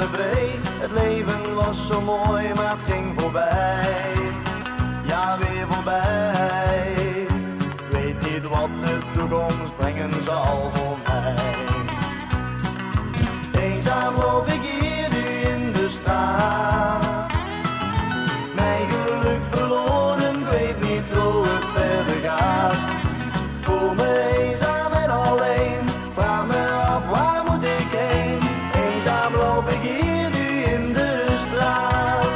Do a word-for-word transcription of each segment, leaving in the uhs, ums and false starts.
tevreden. Het leven was zo mooi, maar het ging voorbij. Ja, weer voorbij. Ik weet niet wat de toekomst brengen zal voor mij. Eenzaam loop ik hier nu in de straat. Mijn geluk verloren, ik weet niet hoe het verder gaat. Voel me eenzaam en alleen, vraag me af waar moet ik heen. Eenzaam loop ik hier nu in de straat.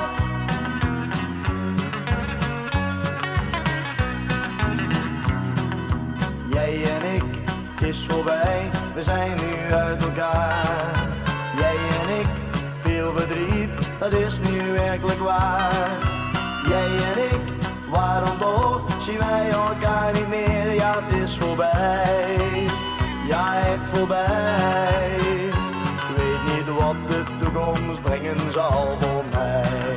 Jij en ik, het is voorbij, we zijn nu uit elkaar. Jij en ik, veel verdriet, dat is nu werkelijk waar. Jij en ik, waarom toch, zien wij elkaar niet meer. Ja, het is voorbij, ja echt voorbij. Ik weet niet wat de toekomst brengen zal voor mij.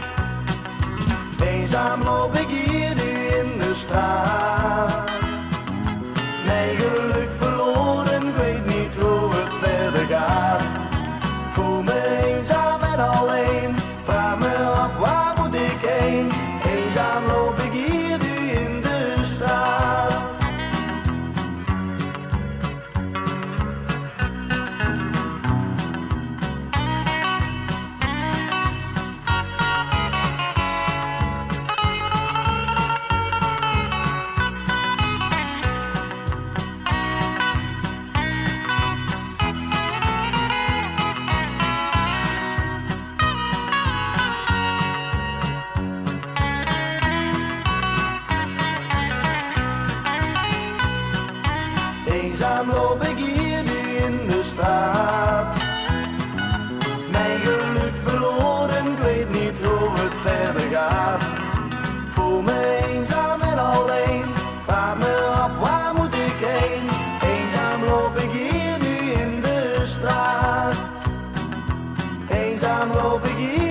Eenzaam loop ik hier nu in de straat. Mijn geluk verloren, ik weet niet hoe het verder gaat. Voel me eenzaam en alleen, vraag me af waar moet ik heen. Eenzaam loop ik hier nu in de straat. Eenzaam loop ik hier nu in de straat. Mijn geluk verloren, ik weet niet hoe het verder gaat. Voel me eenzaam en alleen, vraag me af waar moet ik heen. Eenzaam loop ik hier nu in de straat. Eenzaam loop ik hier.